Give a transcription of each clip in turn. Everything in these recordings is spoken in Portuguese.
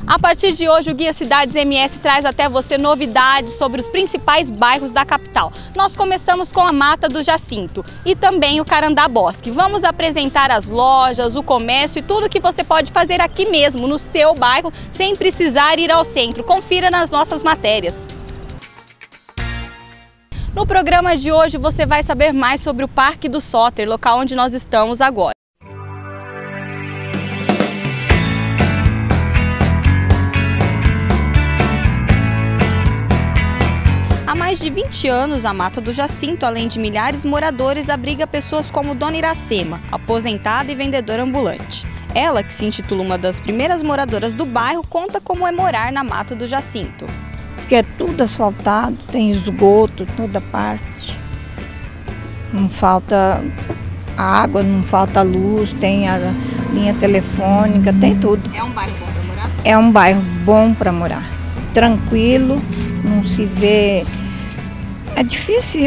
A partir de hoje, o Guia Cidades MS traz até você novidades sobre os principais bairros da capital. Nós começamos com a Mata do Jacinto e também o Carandabosque. Vamos apresentar as lojas, o comércio e tudo que você pode fazer aqui mesmo, no seu bairro, sem precisar ir ao centro. Confira nas nossas matérias. No programa de hoje, você vai saber mais sobre o Parque do Soter, local onde nós estamos agora. Há mais de 20 anos, a Mata do Jacinto, além de milhares de moradores, abriga pessoas como Dona Iracema, aposentada e vendedora ambulante. Ela, que se intitula uma das primeiras moradoras do bairro, conta como é morar na Mata do Jacinto. Porque é tudo asfaltado, tem esgoto toda parte. Não falta água, não falta luz, tem a linha telefônica, tem tudo. É um bairro bom para morar? É um bairro bom para morar. Tranquilo, não se vê. É difícil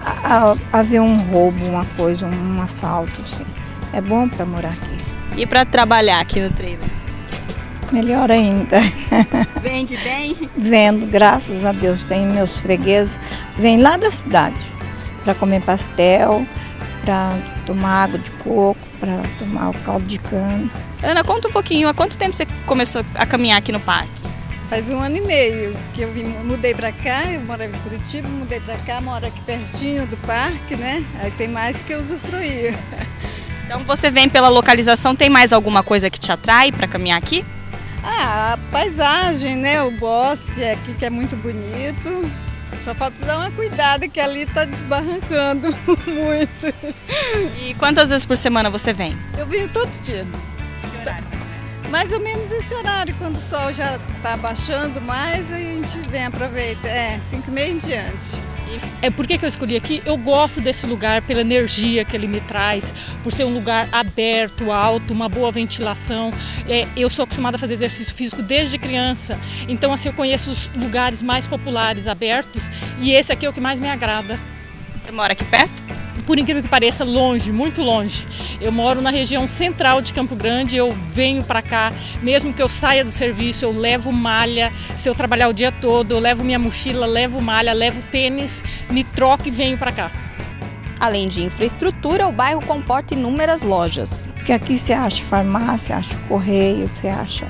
haver um roubo, uma coisa, um assalto, assim. É bom para morar aqui. E para trabalhar aqui no trailer? Melhor ainda. Vende bem? Vendo, graças a Deus. Tenho meus fregueses, vêm lá da cidade para comer pastel, para tomar água de coco, para tomar o caldo de cana. Ana, conta um pouquinho, há quanto tempo você começou a caminhar aqui no parque? Faz 1 ano e meio que eu mudei para cá, eu morava em Curitiba, mudei para cá, moro aqui pertinho do parque, né? Aí tem mais que usufruir. Então você vem pela localização, tem mais alguma coisa que te atrai para caminhar aqui? Ah, a paisagem, né? O bosque aqui que é muito bonito. Só falta dar uma cuidada que ali tá desbarrancando muito. E quantas vezes por semana você vem? Eu venho todo dia. Que horário? Mais ou menos esse horário, quando o sol já está baixando mais, a gente vem, aproveita, 5h30 em diante. Por que eu escolhi aqui? Eu gosto desse lugar pela energia que ele me traz, por ser um lugar aberto, alto, uma boa ventilação. Eu sou acostumada a fazer exercício físico desde criança, então assim eu conheço os lugares mais populares, abertos, e esse aqui é o que mais me agrada. Você mora aqui perto? Por incrível que pareça, longe, muito longe. Eu moro na região central de Campo Grande, eu venho para cá, mesmo que eu saia do serviço, eu levo malha, se eu trabalhar o dia todo, eu levo minha mochila, levo malha, levo tênis, me troco e venho para cá. Além de infraestrutura, o bairro comporta inúmeras lojas. Porque aqui você acha farmácia, acha correio, você acha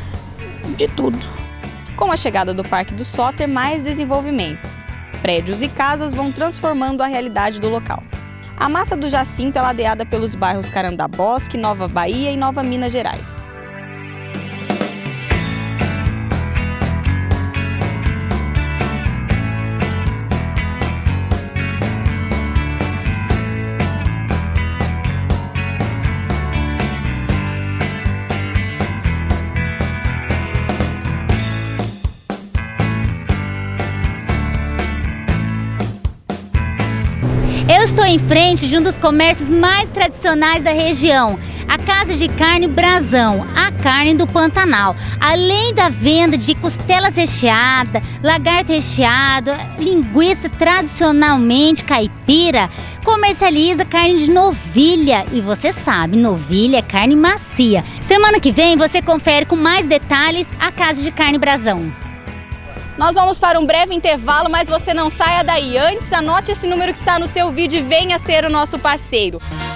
de tudo. Com a chegada do Parque do Soter, mais desenvolvimento. Prédios e casas vão transformando a realidade do local. A Mata do Jacinto é ladeada pelos bairros Carandabosque, Nova Bahia e Nova Minas Gerais. Eu estou em frente de um dos comércios mais tradicionais da região, a Casa de Carne Brazão, a carne do Pantanal. Além da venda de costelas recheadas, lagarto recheado, linguiça tradicionalmente caipira, comercializa carne de novilha. E você sabe, novilha é carne macia. Semana que vem você confere com mais detalhes a Casa de Carne Brazão. Nós vamos para um breve intervalo, mas você não saia daí. Antes, anote esse número que está no seu vídeo e venha ser o nosso parceiro.